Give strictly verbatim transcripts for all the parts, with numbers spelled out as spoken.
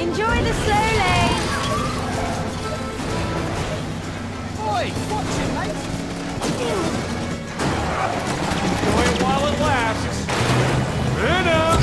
Enjoy the slow lane. Oi, watch it, mate. Enjoy it while it lasts. Enough.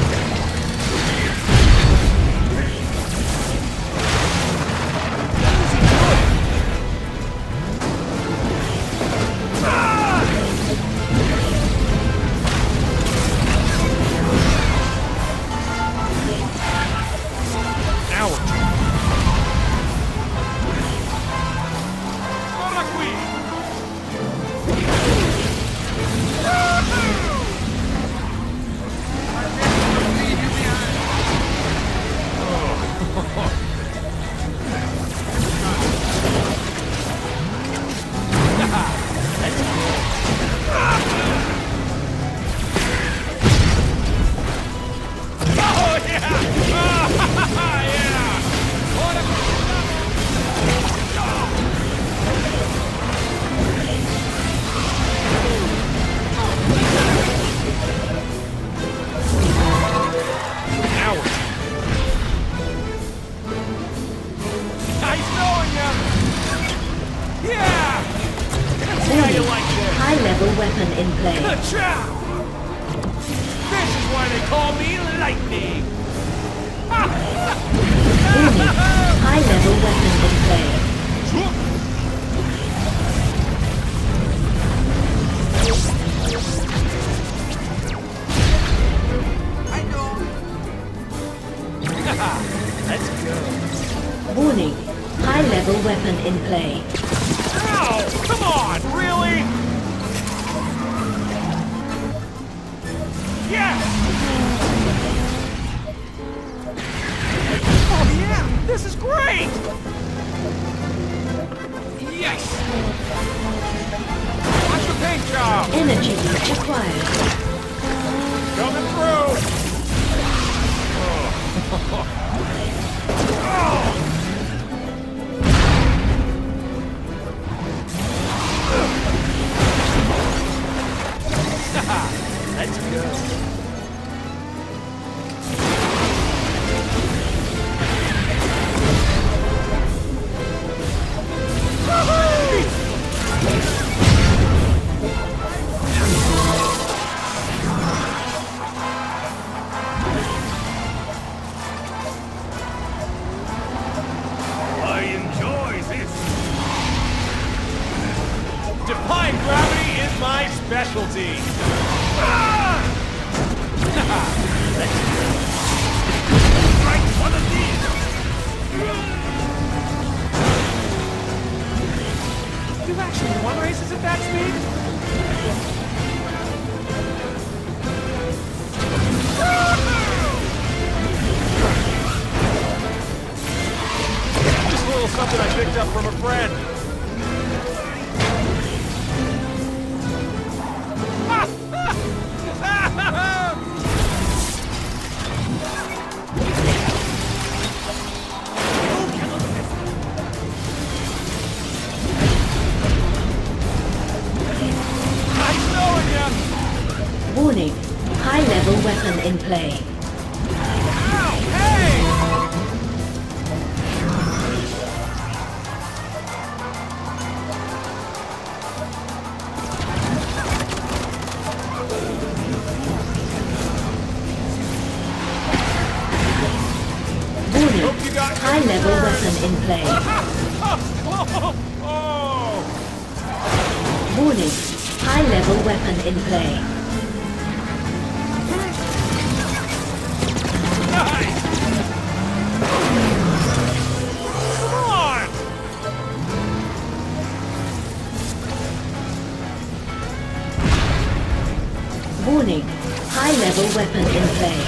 High-level weapon in play. This is why they call me Lightning! Warning. High-level weapon in play. I know. Let's go. Warning. High-level weapon in play. Ow! Come on, really? Yes! Oh yeah, this is great! Yes! Watch the paint job! Energy reach acquired. Coming through! Oh. Let's go. I enjoy this. Defying gravity is my specialty. Right, one of these. You've actually won races at that speed? Just a little something I picked up from a friend. Warning. High-level weapon in play. Ow! Hey! Warning. High-level weapon in play. Oh! Warning. High-level weapon in play. Nice! Come on! Warning. High-level weapon in play.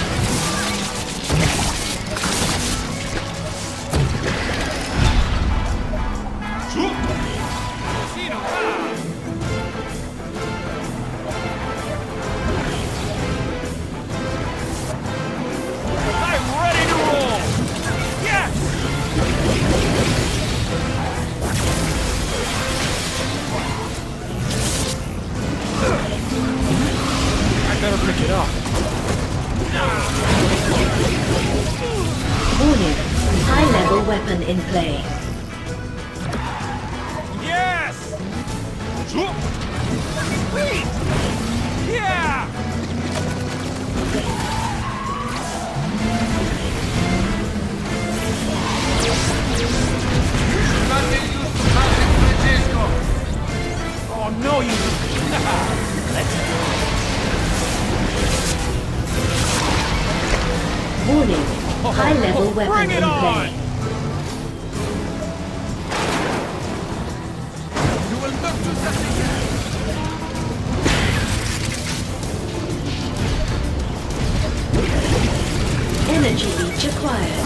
Better pick it up. weapon in play. Yes! Sweet! Yeah! Oh no, you... Let's go. Warning. High-level Oh, weapon bring it in on! play. You will look to that again. Energy leech acquired.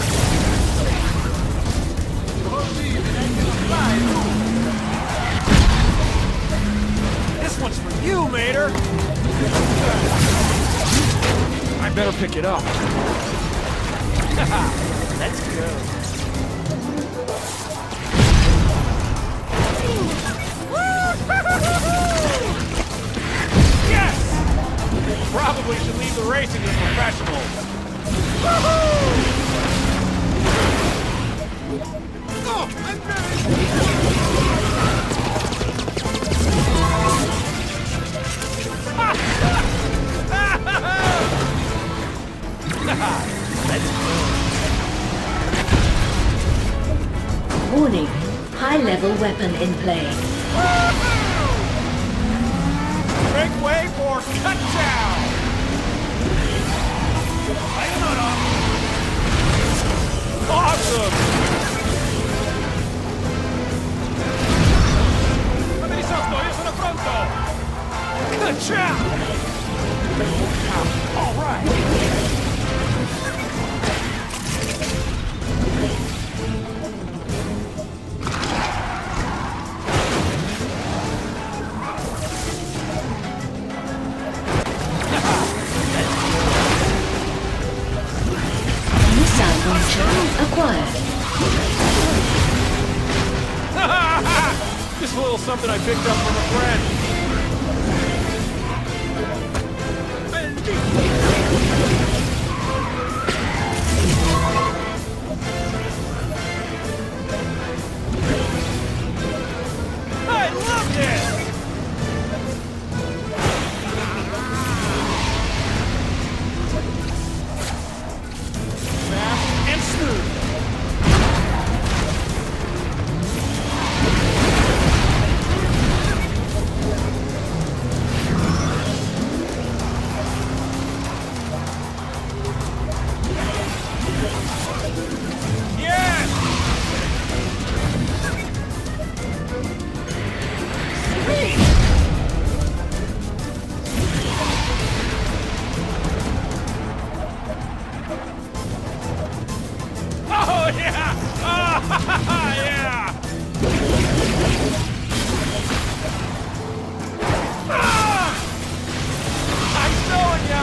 This one's for you, Mater! I better pick it up. Let's go. Yes! Probably should leave the racing to professionals. Oh, I'm Let's go. Warning. High-level weapon in play. Make way for cut down! Awesome! Fammi sotto, io sono pronto! Good job! All right! Missile launcher acquired. Just a little something I picked up from a friend. I love this! Fast and smooth. Yes! Sweet! Oh, yeah! Oh, yeah! Ah! I'm showing ya!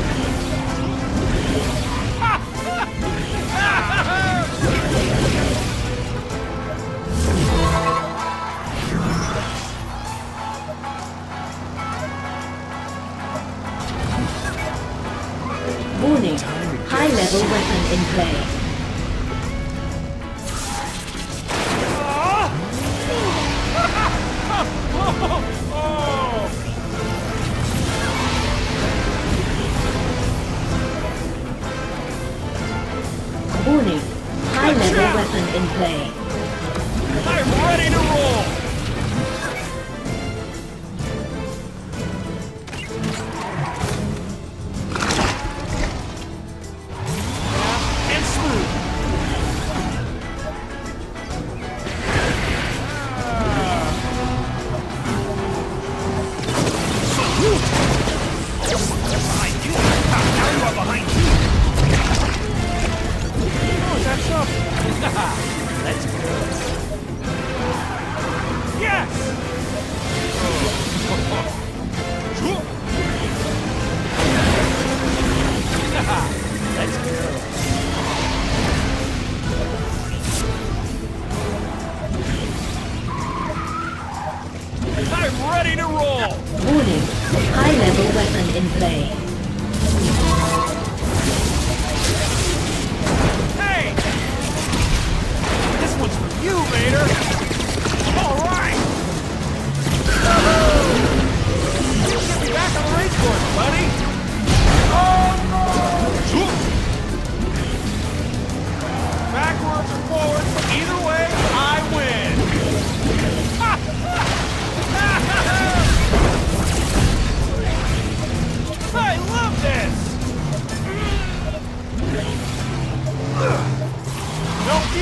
Warning. High-level weapon in play. Warning. High-level weapon in play. I'm ready to roll! Fast and smooth. Behind you! Now you are behind you! Oh, that's up! Let's go! Yes! Let's go! I'm ready to roll! Warning. High-level weapon in play. Hey!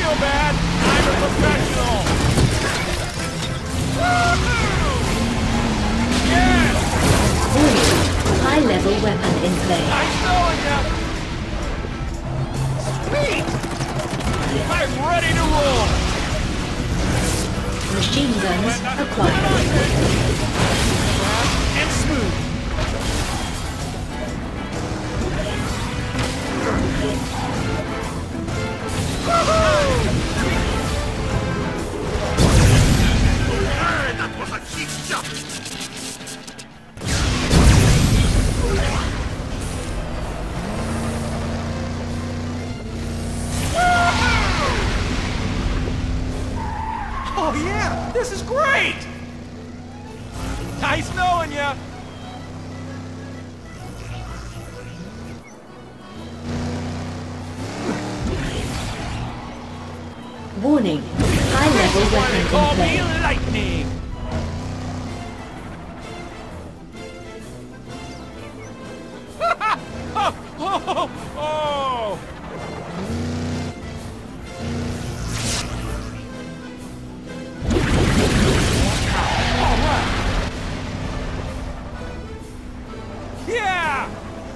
feel bad. I'm a professional. Yes! Warning. High-level weapon in play. Nice knowing ya! Sweet! I'm ready to roll! Machine guns acquired. And smooth. That was a cheap shot! Oh yeah, this is great! Nice knowing ya! Warning. High-level Why weapon they in call me play. Lightning! oh, oh, oh! All right. Yeah!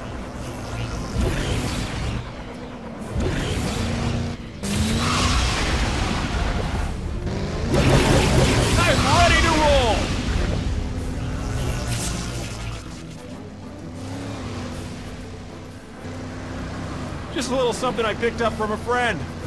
I'm ready to roll! Just a little something I picked up from a friend.